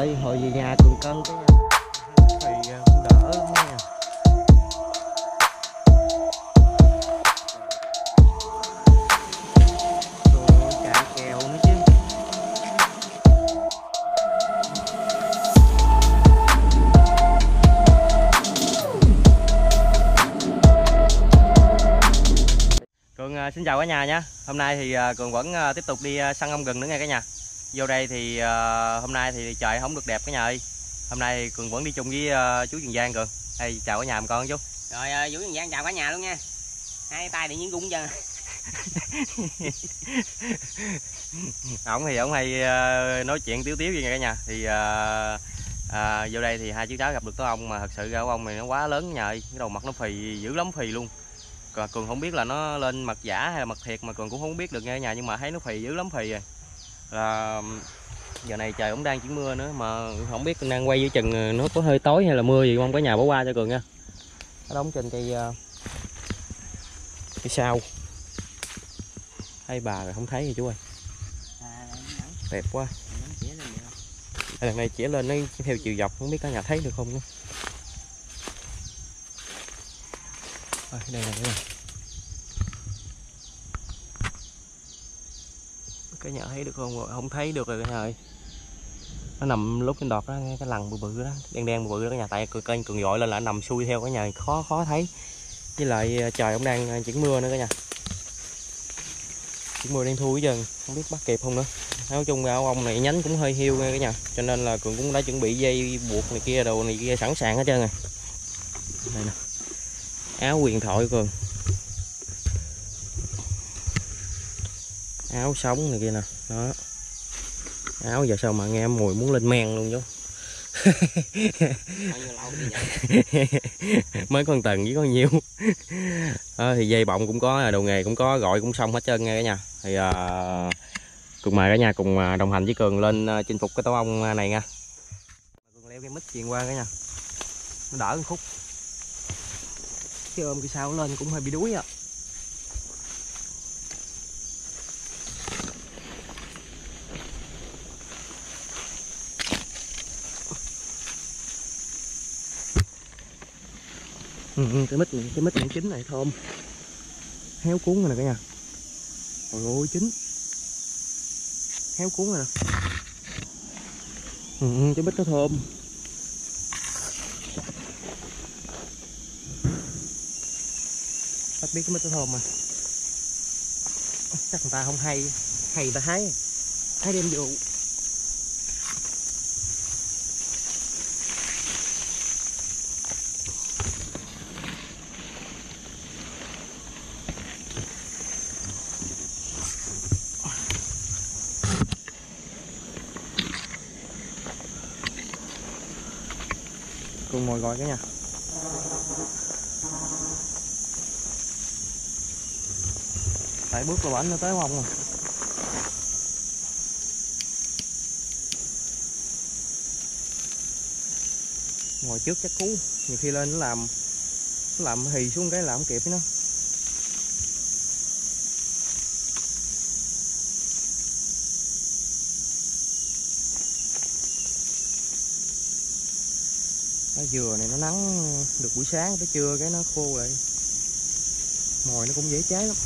ơi, hồi về nhà cường cân cái thì cũng đỡ nha. Chạy kèo nữa chứ. Cường xin chào cả nhà nhé. Hôm nay thì Cường vẫn tiếp tục đi săn ong gừng nữa nha cả nhà. Vô đây thì hôm nay thì trời không được đẹp cả nhà ơi. Hôm nay thì Cường vẫn đi chung với chú Trường Giang. Cường đây chào cả nhà con chú. Rồi Vũ Trường Giang chào cả nhà luôn nha. Hai tay điện những gung chân. Ổng thì ổng hay nói chuyện tiếu vậy nha cả nhà. Thì vô đây thì hai chú cháu gặp được tổ ong mà thật sự ra ong này nó quá lớn nha ơi. Cái đầu mặt nó phì dữ lắm, phì luôn. Cường không biết là nó lên mặt giả hay là mặt thiệt mà Cường cũng không biết được nha cả nhà, nhưng mà thấy nó phì dữ lắm, phì rồi. Là giờ này trời cũng đang chuyển mưa nữa mà không biết đang quay giữa chừng nó có hơi tối hay là mưa gì không, cả nhà bỏ qua cho Cường nha. Nó đóng trên cây sao hay bà rồi không thấy gì chú ơi. Đẹp quá. Lần này chĩa lên nó theo chiều dọc, không biết cả nhà thấy được không nữa. Đây này. Cả nhà thấy được không? Không thấy được rồi cả nhà ơi. Nó nằm lúc trên đọt đó, cái lằn bự bự đó, đen bự đó cả nhà. Tại kênh Cường dội lên là nằm xuôi theo cả nhà, khó thấy. Với lại trời cũng đang chuyển mưa nữa cả nhà. Chuyển mưa đang thui hết trơn, không biết bắt kịp không nữa. Nói chung áo ong này nhánh cũng hơi hiu nha cả nhà, cho nên là Cường cũng đã chuẩn bị dây buộc này kia, đồ này kia sẵn sàng hết trơn rồi. Đây nè, áo huyền thoại Cường, áo sống này kia nè, đó. Áo giờ sao mà nghe mùi muốn lên men luôn chú. Mới con tầng với con nhiêu. Thì dây bọng cũng có, đồ nghề cũng có, gọi cũng xong hết trơn nghe cả nhà. Thì cùng mời cả nhà cùng đồng hành với Cường lên chinh phục cái tổ ong này nha. Cường leo cái mít chuyền qua cả nhà, nó đỡ một khúc, chứ ôm cái sao lên cũng hơi bị đuối á. Cái mít này chín này thơm, héo cuốn rồi nè cả nhà. Ôi ôi chín, héo cuốn rồi nè. Cái mít nó thơm. Bác biết cái mít nó thơm mà. Chắc người ta không hay người ta hái đem vô. Cùng ngồi gọi cả nhà. Tại bước là bển nó tới không rồi. Ngồi trước chắc cú, nhiều khi lên nó làm hì xuống cái làm không kịp với nó. Cái dừa này nó nắng được buổi sáng tới trưa cái nó khô lại, mồi nó cũng dễ cháy lắm.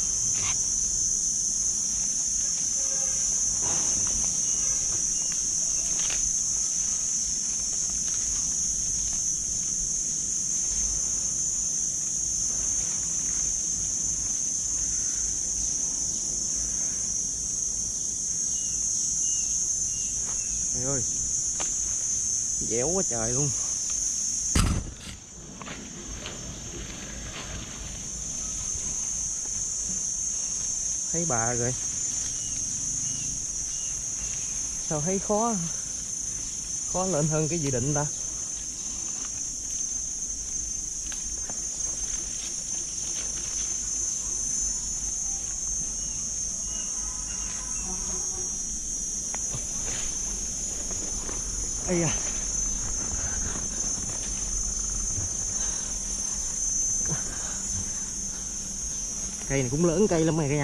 Trời ơi, dẻo quá trời luôn. Thấy bà rồi. Sao thấy khó lên hơn cái dự định ta. Ây da. Cây này cũng lớn cây lắm này cả nhà.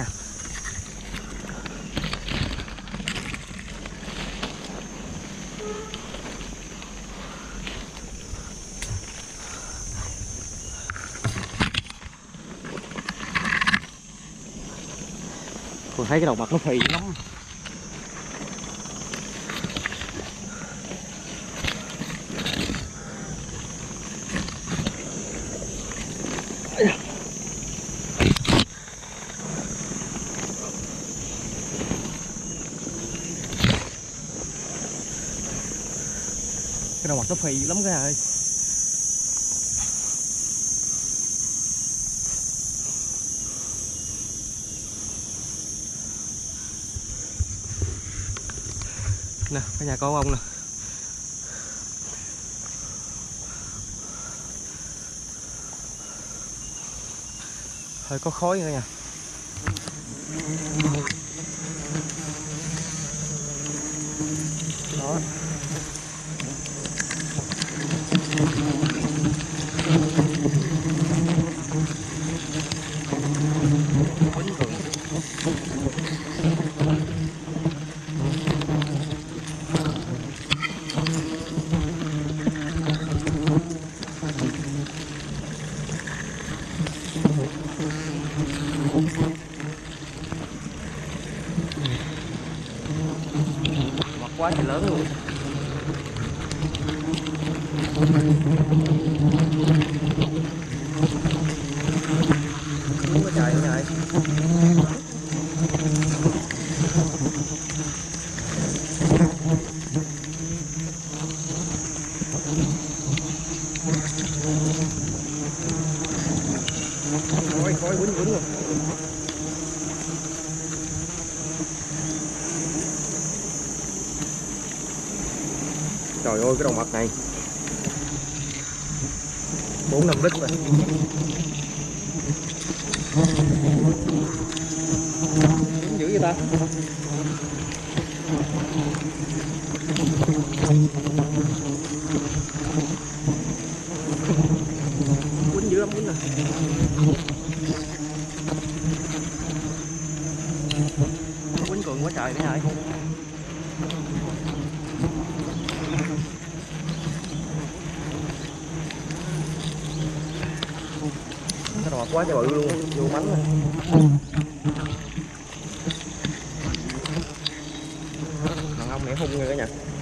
Còn thấy cái đầu mặt nó phì lắm. Cái đầu mặt nó phì lắm cái ơi. Nè, cái nhà con ông nè. Hơi có khói nữa nha. Đó. Mặt quá trời lớn luôn. Đúng có trời nữa này. Khói quýnh luôn. Trời ơi cái đầu mặt này 4-5 lít rồi. Dữ vậy ta. Quýnh dữ lắm, quýnh nè. Quýnh cường quá trời nữa hả? Cái đầu quá trời bự luôn, vô bánh này. Thằng ông này hung rồi cả nhà.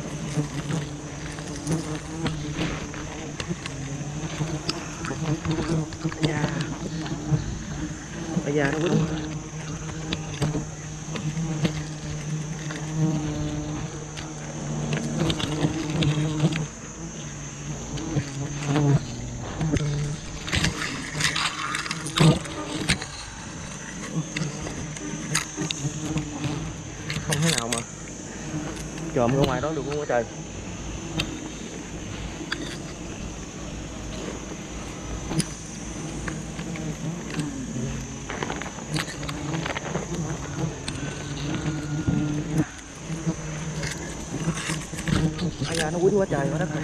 Bây giờ nó quýnh. Không thế nào mà chồm ra ngoài đó được luôn á trời. Ai da nó quýnh quá trời quá đất.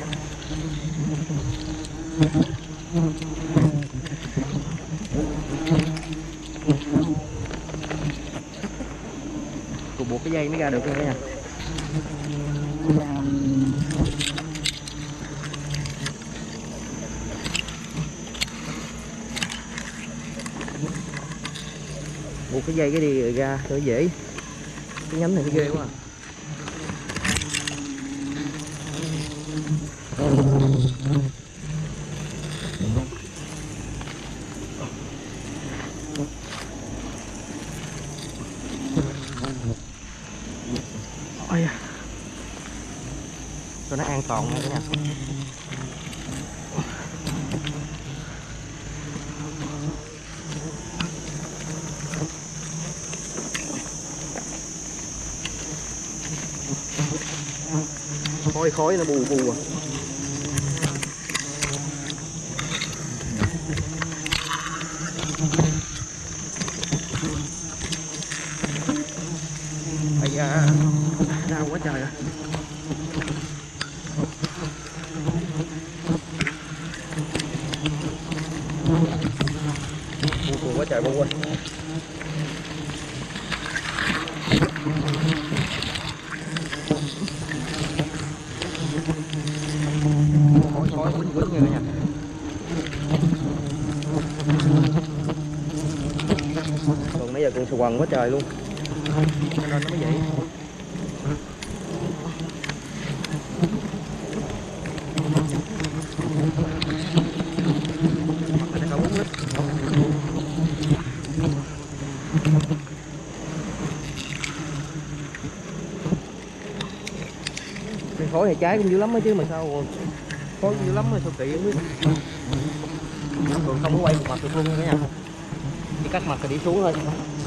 Còn buộc cái dây mới ra được nha. Buộc cái dây cái đi rồi ra cho dễ. Cái nhánh này ghê quá à. Ôi da. Cho nó an toàn nha cả nhà. Khói nó bù bù à. Ây da, đau quá trời à. Bù quá trời bù quên. Khói quýnh quýnh như nha. Còn nãy giờ còn sờ quần quá trời luôn. cho nên nó mới vậy. Nó có 4 lít. Cái khối này trái cũng dữ lắm á chứ mà sao khối dữ lắm mà sao kỳ không biết. Còn không có quay một mặt được luôn cả nhà. Chỉ cắt mặt rồi đi xuống thôi.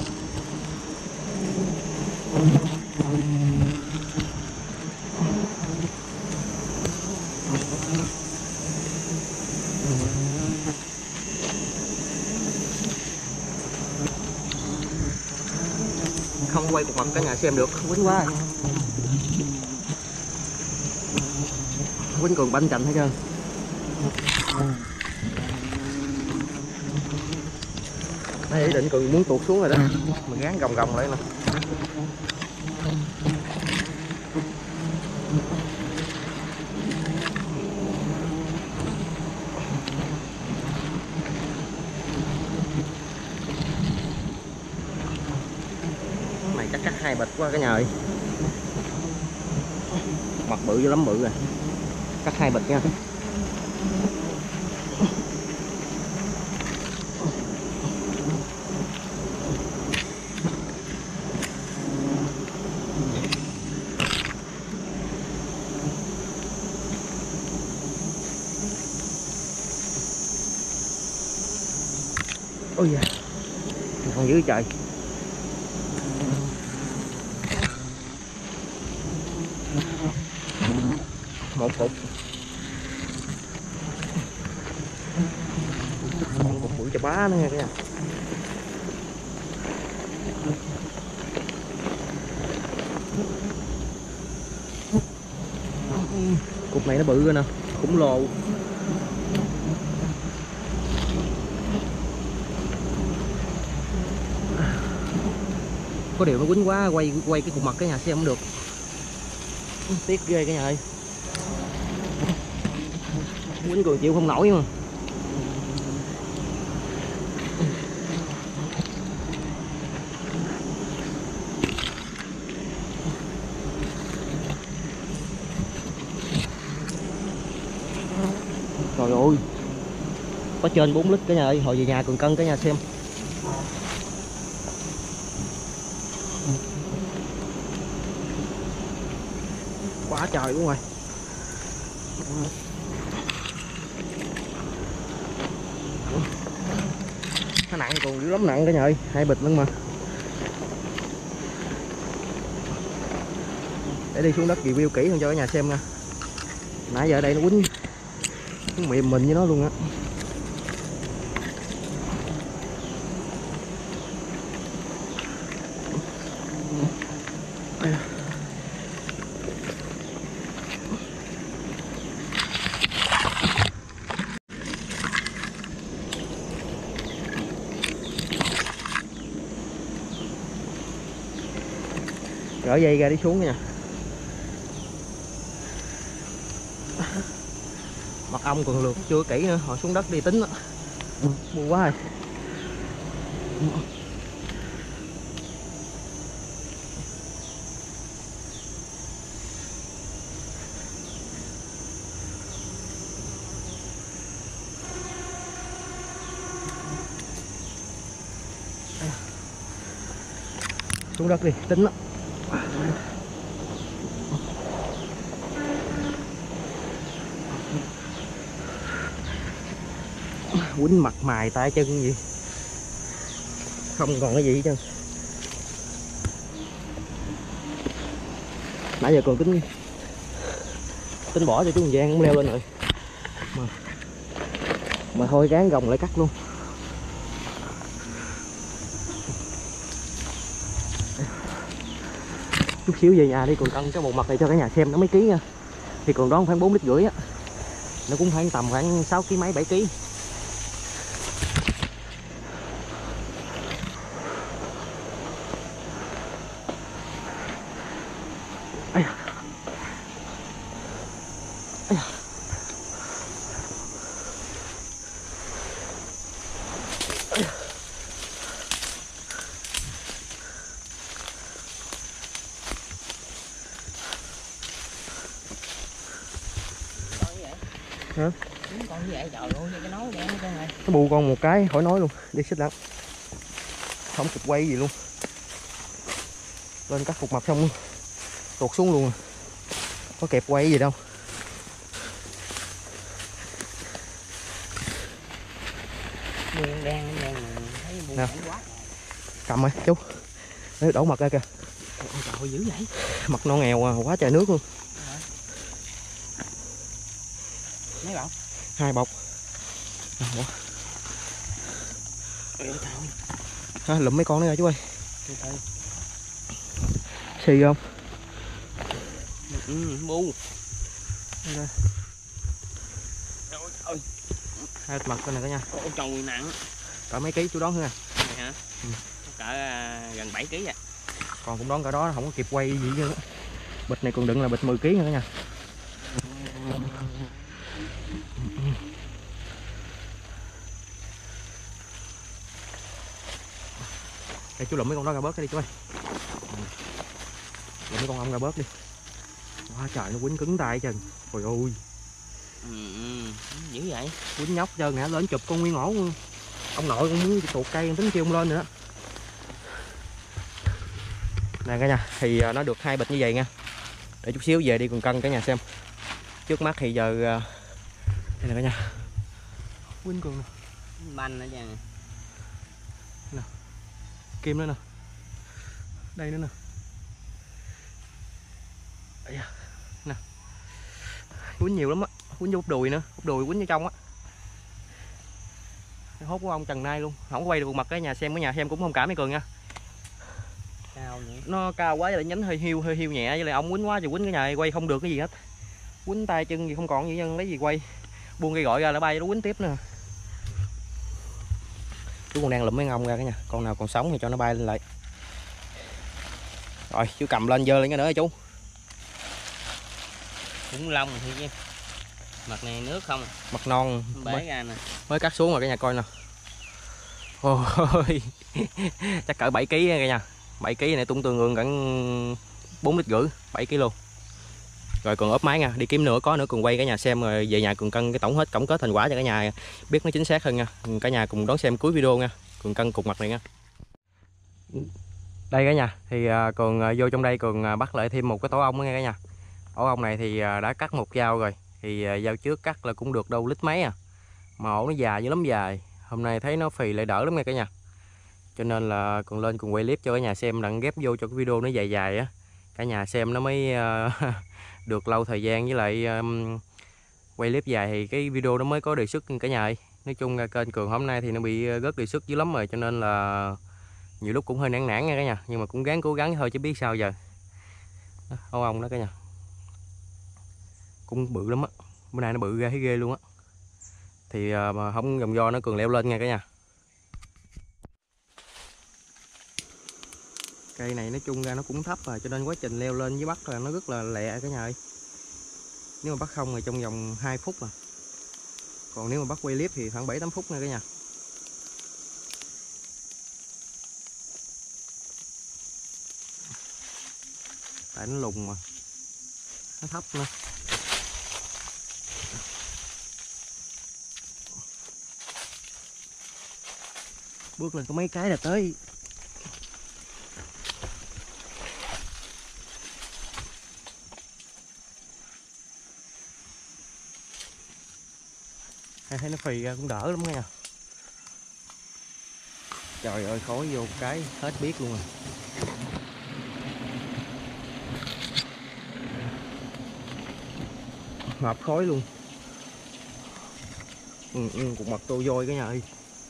Không quay một mặt cả nhà xem được, quýnh quá. Quýnh còn banh chành hết trơn. Đây ý định còn muốn tuột xuống rồi đó, mình gán gồng gồng lại nè. Này chắc cắt 2 bịch quá cả nhà ơi. Mặt bự dữ lắm, bự rồi. Cắt 2 bịch nha. Ôi da, còn dữ trời. Một cục. Còn cục bự chà bá nữa nha cả nhà. Cục này nó bự rồi nè, khủng lồ. Có điều nó quýnh quá, quay cái cục mặt cái nhà xem không được. Tiếc ghê cả nhà ơi. Quýnh còn chịu không nổi mà. Trời ơi, có trên 4 lít cả nhà ơi, hồi về nhà còn cân cả nhà xem. Quá trời luôn rồi. Nó nặng còn dữ lắm, nặng cả nhà ơi, 2 bịch lắm mà. Để đi xuống đất review kỹ hơn cho cả nhà xem nha. Nãy giờ ở đây nó quýnh nó mềm mình với nó luôn á. Gỡ dây ra đi xuống nha. Mặt ong còn lượt chưa kỹ nữa, họ xuống đất đi tính đó. Buồn quá rồi. Xuống đất đi tính đó. Quýnh mặt mày tay chân gì không còn cái gì hết trơn. Nãy giờ còn tính bỏ cho chú Giang cũng leo lên rồi mà thôi gán gồng lại cắt luôn. Chút xíu về nhà đi còn cân cái bộ mặt này cho cả nhà xem nó mấy ký nha. Thì còn đó khoảng 4,5 lít á, nó cũng khoảng tầm khoảng 6 ký mấy 7 ký. Hả? Con như vậy trời ơi, cái nói đen con này. Nó bu con một cái khỏi nói luôn, đi xích lắm. Không kịp quay gì luôn. Lên cắt cục mặt xong tuột xuống luôn. Có kẹp quay gì đâu. Đen thấy bu Nè. quá. Cầm rồi chú. Đấy, đổ mặt ra kìa. Ôi trời dữ vậy. Mặt nó nghèo à, quá trời nước luôn. Mấy bọc? 2 bọc. Ha, lụm mấy con nữa ra chú ơi. Xì không? Bu. Ôi. Hai mặt con này cả nha. Ôi trời nặng. Cỡ mấy ký chú đón nữa Này hả? Cỡ gần 7 kg à. Còn cũng đón cỡ đó, không có kịp quay gì chứ. Bịch này còn đựng là bịch 10 kg nữa cả nha. Đây chú lụm mấy con đó ra bớt cái đi chú ơi. Lụm mấy con ong ra bớt đi. Quá trời nó quýnh cứng tay chừng. Trời ơi. Dữ vậy. Quýnh nhóc trơn nè, lên chụp con nguyên ổ luôn. Ông nội cũng muốn tuột cây tính kêu ông lên nữa. Nè cả nhà, thì nó được 2 bịch như vậy nha. Để chút xíu về đi còn cân cả nhà xem. Trước mắt thì giờ đây nè cả nhà. Quýnh cường nè. Banh nữa nha. Nè. Kim nữa nè. Đây nữa nè. Nè. Quýnh nhiều lắm á, quýnh vô bắp đùi nữa, bắp đùi quýnh vô trong á. Hốt của ông Trần Nay luôn, không có quay được mặt cái nhà xem, cái nhà xem cũng không cảm mấy Cường nha. Cao vậy? Nó cao quá, với lại nhánh hơi hiu nhẹ, với lại ông quýnh quá thì quýnh cái nhà quay không được cái gì hết. Quýnh tay chân gì không còn gì nhân lấy gì quay. Buông cây gọi ra là bay nó quýnh tiếp nữa. Chú còn đang lụm mấy ngông ra cả nhà, con nào còn sống thì cho nó bay lên lại. Rồi chú cầm lên dơ lên cái nữa chú. Cũng lông thì chứ. Mặt này nước không? Mặt non bể ra nè. Mới cắt xuống rồi cả nhà coi nè. Ôi. Chắc cỡ 7 kg cả nhà. 7 kg này tung tương ương gần 4,5 lít, 7 kg luôn. Rồi còn ốp máy nha, đi kiếm nữa có nữa cùng quay cả nhà xem, rồi về nhà cùng cân cái tổng hết tổng kết thành quả cho cả nhà biết nó chính xác hơn nha. Cả nhà cùng đón xem cuối video nha. Cường cân cục mặt này nha. Đây cả nhà, thì Cường vô trong đây Cường bắt lại thêm một cái tổ ong nữa nha cả nhà. Tổ ong này thì đã cắt một dao rồi. Thì dao trước cắt là cũng được đâu lít mấy à. Mà ổ nó dài dữ lắm dài. Hôm nay thấy nó phì lại đỡ lắm nha cả nhà. Cho nên là còn lên cùng quay clip cho cả nhà xem, đặng ghép vô cho cái video nó dài dài á. Cả nhà xem nó mới được lâu thời gian, với lại quay clip dài thì cái video nó mới có đề xuất cả nhà ơi. Nói chung ra kênh Cường hôm nay thì nó bị rớt đề xuất dữ lắm rồi, cho nên là nhiều lúc cũng hơi nản nha cả nhà, nhưng mà cũng gắng cố gắng thôi chứ biết sao giờ. Ô ong đó cả nhà. Cũng bự lắm á. Bữa nay nó bự ra thấy ghê luôn á. Thì mà không gồng do nó Cường leo lên nha cả nhà. Cây này nói chung ra nó cũng thấp rồi, cho nên quá trình leo lên với bắt là nó rất là lẹ cả nhà ơi. Nếu mà bắt không thì trong vòng 2 phút mà. Còn nếu mà bắt quay clip thì khoảng 7-8 phút nha cả nhà. Tại nó lùng mà. Nó thấp nữa. Bước lên có mấy cái là tới. Thấy nó phì ra cũng đỡ lắm nha. Trời ơi khói vô cái hết biết luôn rồi. Ngập khói luôn. Cục mặt tô vôi cái nhà ơi.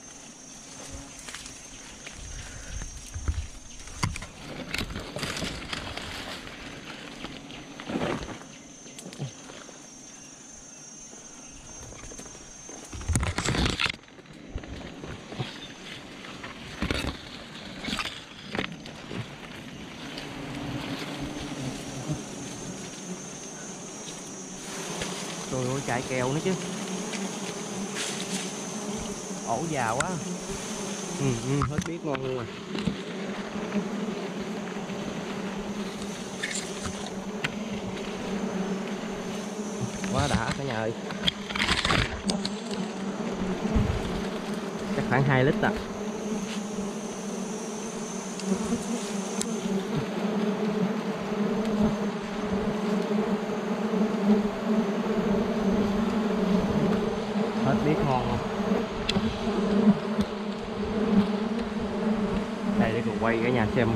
Trời ơi chạy kèo nữa chứ. Ổ già quá. Hết biết ngon luôn rồi. Quá đã cả nhà ơi. khoảng 2 lít à. Hết biết ngon không? Đây để cùng quay cả nhà xem.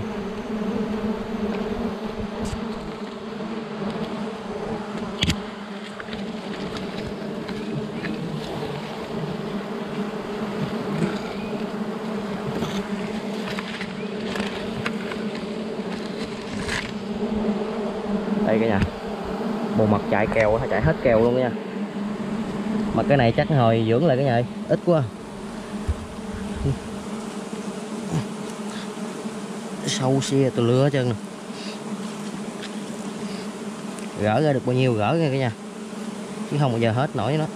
Đây cả nhà, một mặt chạy kèo, chạy hết kèo luôn nha. Mà cái này chắc hồi dưỡng lại cái nhà ít quá. Sâu xe tôi lưa hết trơn nè. Gỡ ra được bao nhiêu gỡ ra cả nhà, chứ không bao giờ hết nổi nó.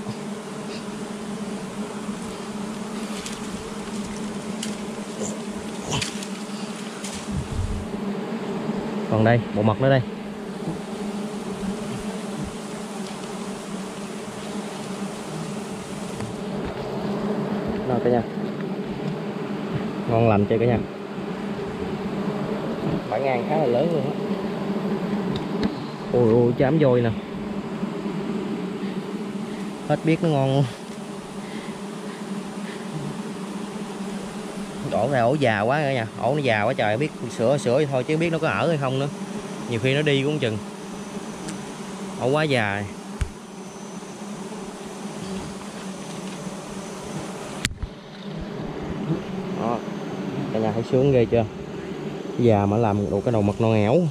Còn đây bộ mặt nữa đây. Nào cả nhà, ngon lành chơi cả nhà. Bản ngang khá là lớn luôn á. Ôi ôi chám vôi nè, hết biết nó ngon luôn. Đổ ra ổ già quá cả nhà, ổ nó già quá trời, biết sửa thì thôi chứ biết nó có ở hay không nữa. Nhiều khi nó đi cũng không chừng, ổ quá già. Đó, cả nhà thấy sướng ghê chưa, già mà làm đủ cái đầu mặt non ẻo,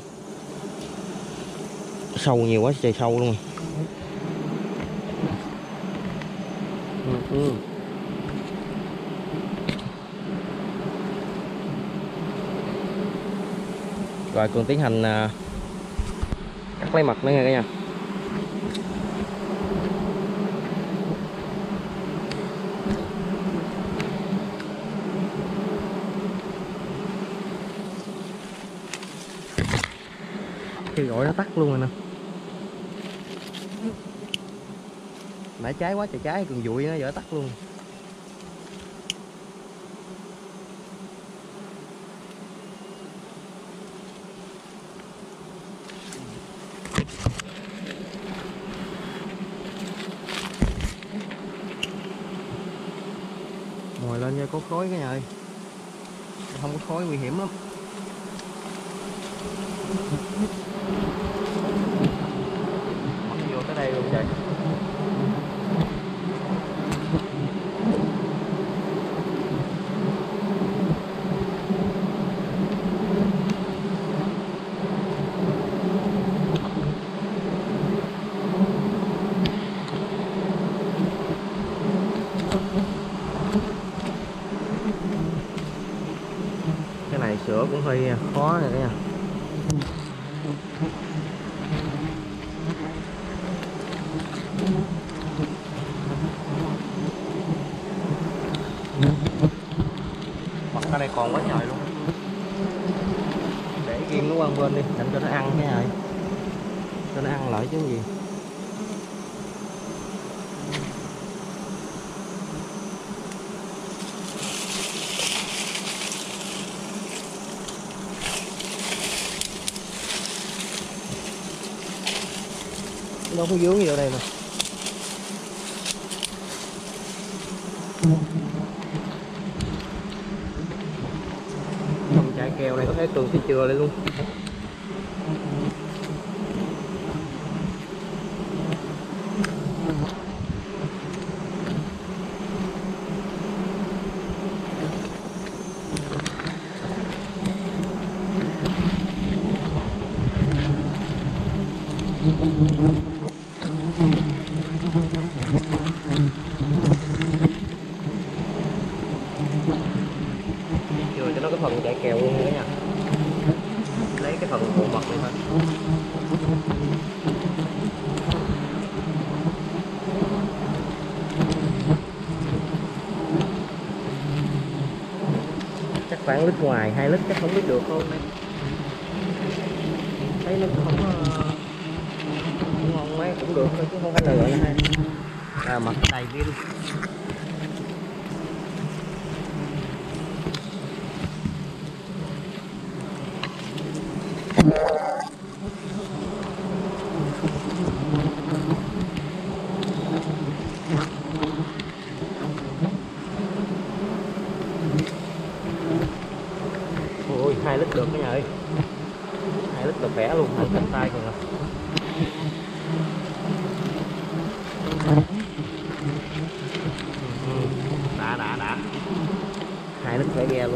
sâu nhiều quá trời sâu luôn. Rồi còn tiến hành cắt lấy mặt nữa nha cả nhà. Khi gọi nó tắt luôn rồi nè. Nãy cháy quá trời cháy, còn dụi nó giờ tắt luôn. Ngồi lên cho có khói cái nhà ơi, không có khói nguy hiểm lắm. Mất vô tới đây luôn trời. Cái này sửa cũng hơi khó rồi nha. Mặt cái này còn quá trời luôn. Để ghim nó qua bên đi, để cho nó ăn cái này, cho nó ăn lại chứ gì. Nó có vướng vô đây mà. Không chạy kèo này có thể cường sẽ chừa lại luôn. Chừa cho nó cái phần chạy kèo luôn nữa nha. Lấy cái phần bộ mặt này thôi. Chắc khoảng lít ngoài, 2 lít chắc không biết được không đây. Thấy nó cũng không ngon mấy, cũng được thôi chứ không phải là gọi là hay. Mặt cái này kia đi. được cả nhà ơi. 2 lít là khỏe luôn, hai cánh tay kìa. Đã 2 lít khỏe ghe luôn.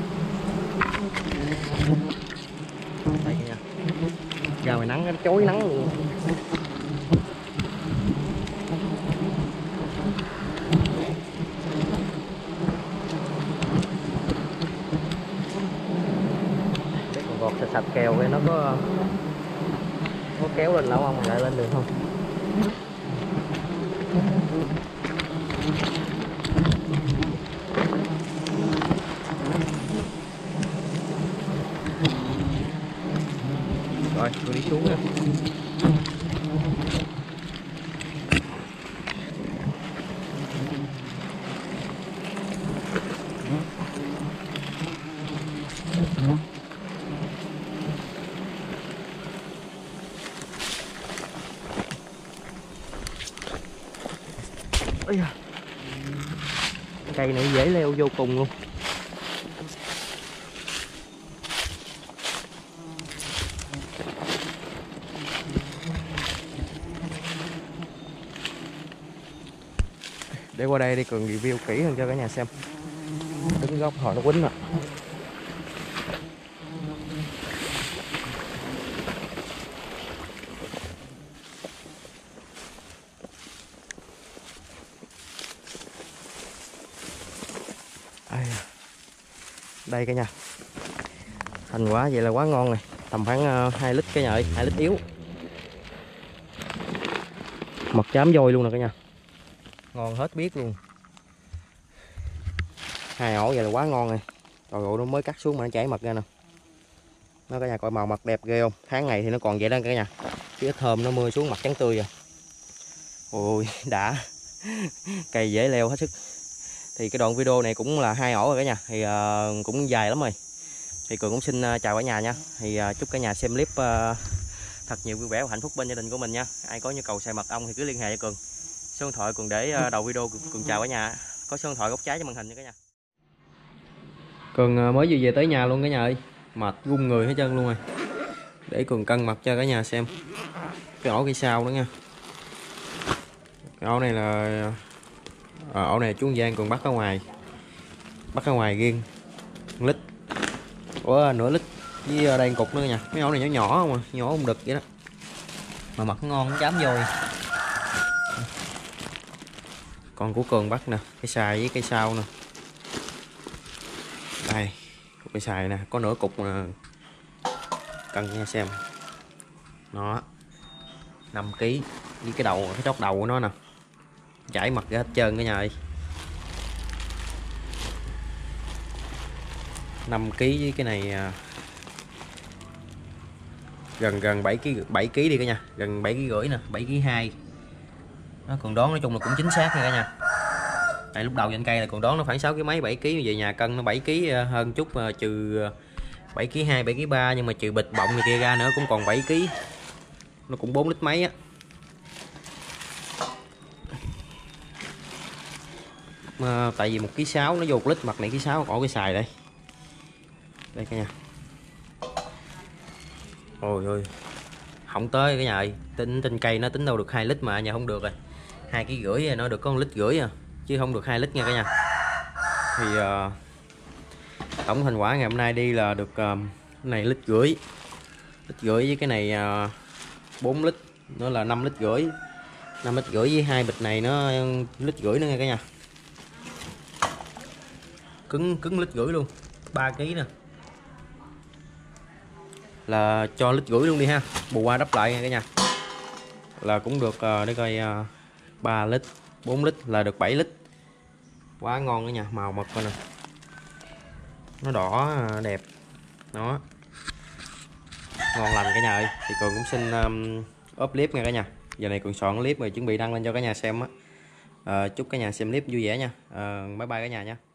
Đây kìa nha, ra ngoài nắng nó chói nắng luôn. Cái con vọt sạch kèo cái nó có kéo lên đâu không, lại lên được không? Rồi tôi đi xuống nha. Cây này dễ leo vô cùng luôn. Để qua đây đi Cường review kỹ hơn cho cả nhà xem. Đứng góc hồi nó quýnh rồi. Đây cả nhà, thành quả vậy là quá ngon này, tầm khoảng 2 lít cả nhà ơi, 2 lít yếu. Mật chám vôi luôn nè cả nhà, ngon hết biết luôn. 2 ổ vậy là quá ngon này. Rồi nó mới cắt xuống mà nó chảy mật ra nè. Nó cả nhà coi màu mật đẹp ghê không? Tháng này thì nó còn vậy đó cả nhà, chứ ít hôm nó mưa xuống mặt trắng tươi rồi. Ôi đã. Cây dễ leo hết sức. Thì cái đoạn video này cũng là 2 ổ rồi cả nhà, thì cũng dài lắm rồi. Thì Cường cũng xin chào cả nhà nha. Thì chúc cả nhà xem clip thật nhiều vui vẻ và hạnh phúc bên gia đình của mình nha. Ai có nhu cầu xài mật ong thì cứ liên hệ cho Cường. Số điện thoại Cường để đầu video. Cường chào cả nhà. Có số điện thoại góc trái trên màn hình nha cả nhà. Cường mới vừa về tới nhà luôn cả nhà ơi, mệt run người hết trơn luôn rồi. Để Cường cân mật cho cả nhà xem. Cái ổ cây sau nữa nha. Cái ổ này là ổ này chú Giang Cường bắt ở ngoài. Bắt ở ngoài riêng 1 lít. Ủa nửa lít với đây cục nữa nha. Mấy ổ này nhỏ nhỏ không à, nhỏ không đực vậy đó. Mà mật ngon chám vôi. Còn của Cường bắt nè, cây xài với cây sau nè. Đây, cây xài nè, có nửa cục nè. Cân nha xem. Nó 5 kg với cái đầu, cái chóp đầu của nó nè. Chảy mật ra hết trơn cả nhà ơi. 5 kg với cái này gần 7 kg đi cả nhà, gần 7 kg rưỡi nè, 7 kg 2. Nó còn đón nói chung là cũng chính xác nha cả nhà. Tại lúc đầu trên cây là còn đón nó khoảng 6 kg mấy 7 kg, về nhà cân nó 7 kg hơn chút, trừ 7 kg 2 7 kg 3, nhưng mà trừ bịch bọng này kia ra nữa cũng còn 7 kg. Nó cũng 4 lít mấy á. Tại vì 1 kg 6 nó vô 1 lít, mặt này kg 6 có cái xài đây. Đây cả nhà. Ôi ôi. Không tới cả nhà ơi, tính trên cây nó tính đâu được 2 lít mà nhà không được rồi. 2 kg rưỡi nó được có 1 lít rưỡi à, chứ không được 2 lít nha cả nhà. Thì tổng thành quả ngày hôm nay đi là được cái này 1 lít rưỡi. 1 lít rưỡi với cái này 4 lít nữa là 5 lít rưỡi. 5 lít rưỡi với 2 bịch này nó 1 lít rưỡi nữa nha cả nhà. Cứng 1 lít rưỡi luôn, 3 kg nè. Là cho 1 lít rưỡi luôn đi ha, bù qua đắp lại nha cả nhà. Là cũng được để coi 3 lít, 4 lít là được 7 lít. Quá ngon cả nhà, màu mật coi nè. Nó đỏ đẹp. Đó. Ngon lành cả nhà ơi. Thì Cường cũng xin up clip nha cả nhà. Giờ này Cường soạn clip rồi chuẩn bị đăng lên cho cả nhà xem á. Chúc cả nhà xem clip vui vẻ nha. Bye bye cả nhà nha.